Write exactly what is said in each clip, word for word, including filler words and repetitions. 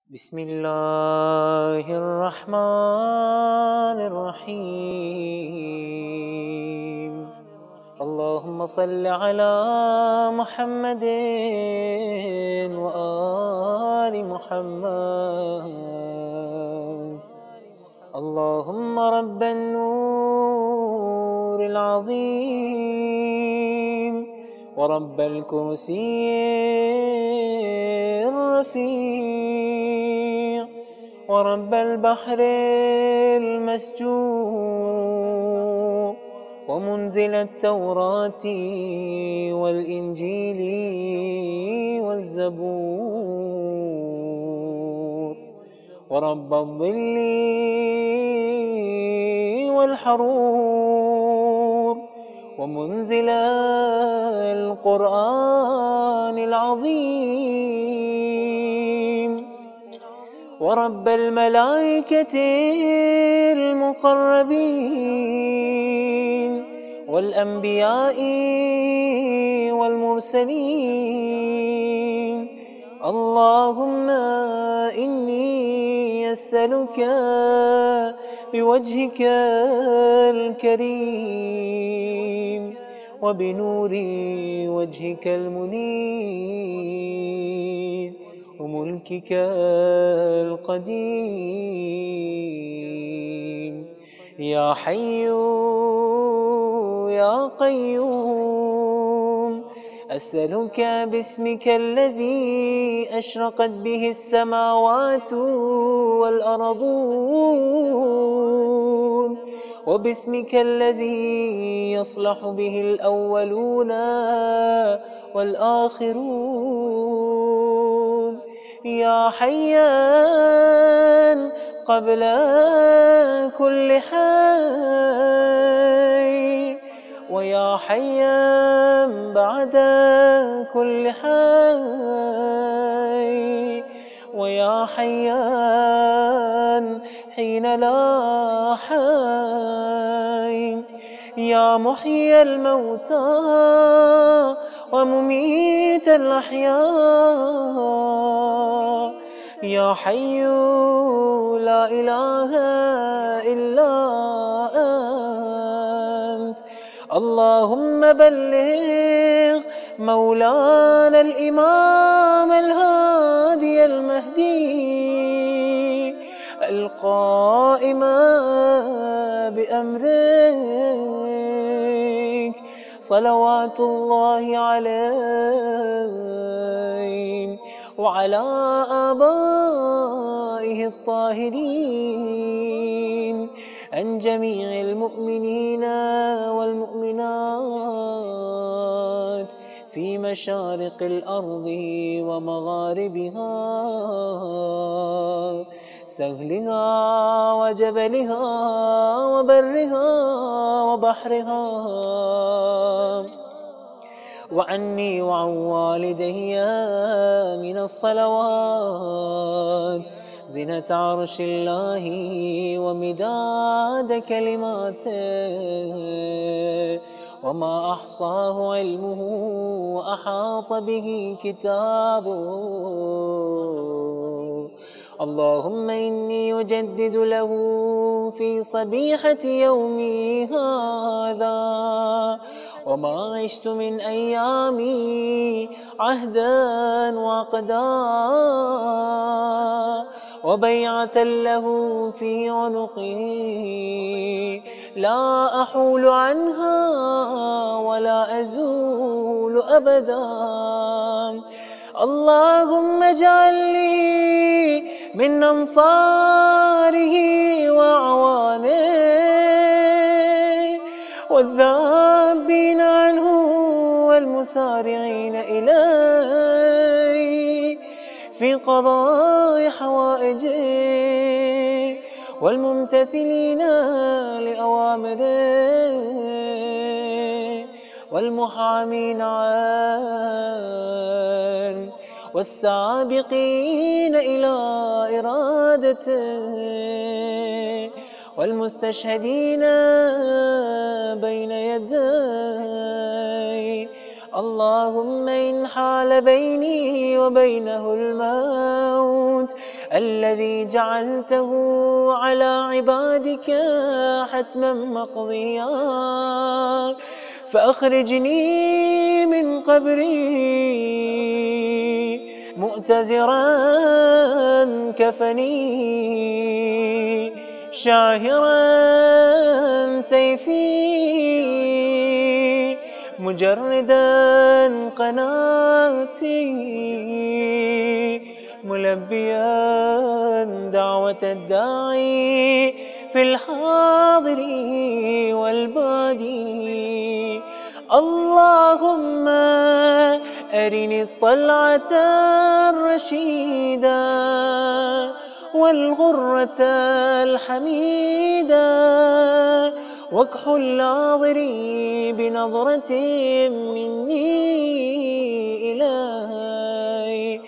بسم الله الرحمن الرحيم. اللهم صل على محمد وآل محمد. اللهم رب النور العظيم ورب الكرسي الرفيع ورب البحر المسجور ومنزل التوراة والإنجيل والزبور ورب الظل والحرور ومنزل القرآن العظيم ورب الملائكة المقربين والأنبياء والمرسلين. اللهم إني أسألك بوجهك الكريم وبنور وجهك المنير وملكك القديم يا حي يا قيوم، أسألك باسمك الذي أشرقت به السماوات والأرضون وباسمك الذي يصلح به الأولون والآخرون يا حيان قبل كل حي ويا حيا بعد كل حي ويا حيان حين لا حي يا محيي الموتى ومميت الأحياء يا حي لا إله إلا أنت. اللهم بلغ مولانا الإمام الهادي المهدي القائم بأمرك صلوات الله عليه وعلى آبائه الطاهرين عن جميع المؤمنين والمؤمنات في مشارق الأرض ومغاربها، سهلها وجبلها وبرها وبحرها، وعني وعن والدي من الصلوات زنة عرش الله ومداد كلماته وما أحصاه علمه وأحاط به كتابه. اللهم إني أجدد له في صبيحة يومي هذا وما عشت من أيامي عهدا وعقدا وبيعة له في عنقي لا أحول عنها ولا أزول أبدا. اللهم اجعل لي من أنصاره وأعوانه والذابين عنه والمسارعين إليه في قضاء حوائجه والممتثلين لأوامره والمحامين عنه والسابقين إلى إرادته والمستشهدين بين يديه. اللهم إن حال بيني وبينه الموت الذي جعلته على عبادك حتما مقضيا، فأخرجني من قبري مؤتزرا كفني، شاهرا سيفي مجردا قناتي، ملبيا دعوة الداعي في الحاضر والبادي. اللهم أرني الطلعة الرشيدة والغرة الحميدة، واكحل ناظري بنظرة مني إلهي،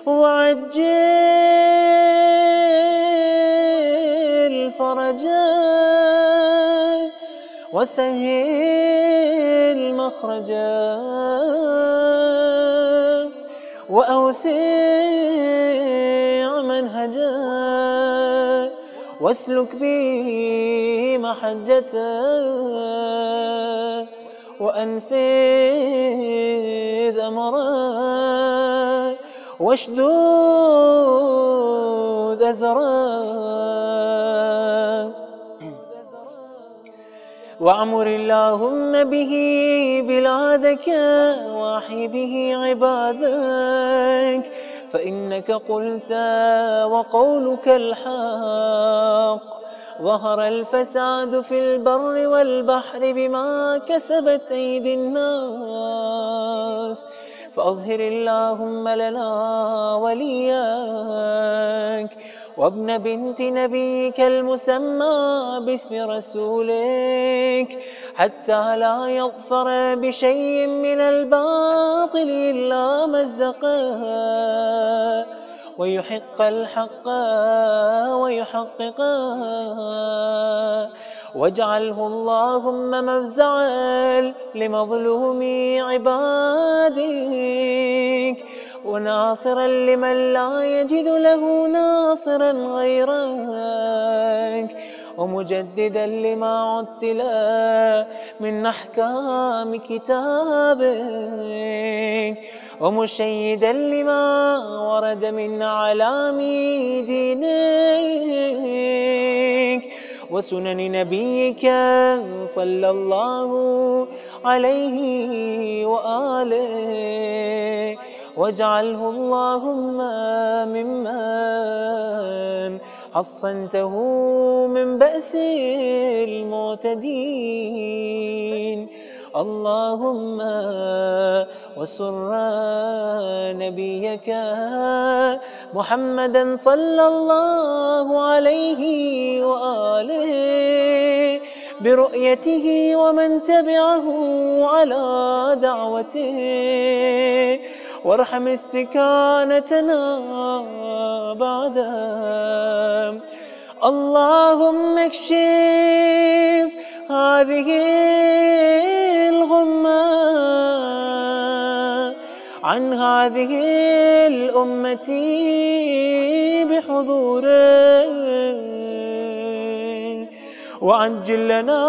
وعجل فرجا وسهل مخرجا، وأوسع منهجا، واسلك بي محجة، وأنفذ أمرا، واشدود أزرا، واعمر اللهم به بلادك، واحي به عبادك، فإنك قلت وقولك الحق، ظهر الفساد في البر والبحر بما كسبت أيدي الناس، فأظهر اللهم لنا ولياك وابن بنت نبيك المسمى باسم رسولك، حتى لا يظفر بشيء من الباطل إلا مزقا، ويحق الحق ويحققا، واجعله اللهم مفزعا لمظلوم عبادك، وناصرا لمن لا يجد له ناصرا غيرك، ومجددا لما عتل من أحكام كتابك، ومشيدا لما ورد من أعلام دينك وسنن نبيك صلى الله عليه وآله، واجعله اللهم ممن حصنته من بأس المعتدين. اللهم وسر نبيك محمدا صلى الله عليه وآله برؤيته ومن تبعه على دعوته، وارحم استكانتنا بعدها. اللهم اكشف هذه الغمة عن هذه الأمة بحضوره، وعجل لنا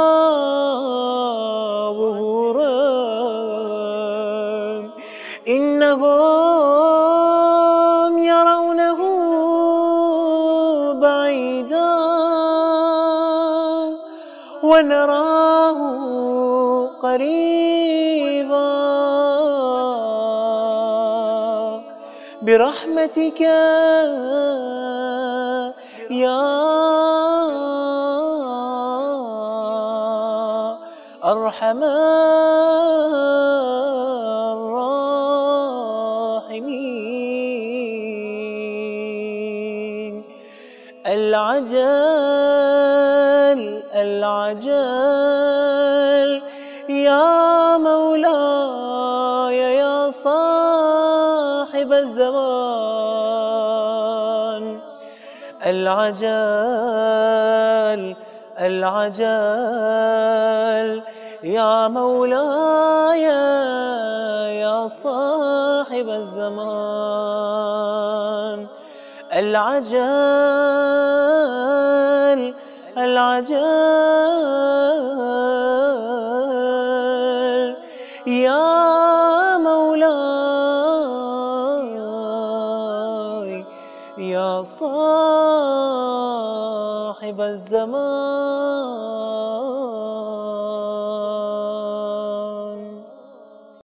ظهوره، إنهم يرونه بعيدا ونراه قريبا، برحمتك يا أرحم الراحمين. العجل العجل يا مولاي يا صاحب الزمان، العجل العجل يا مولاي يا صاحب الزمان. العجل العجل يا مولاي يا صاحب الزمان.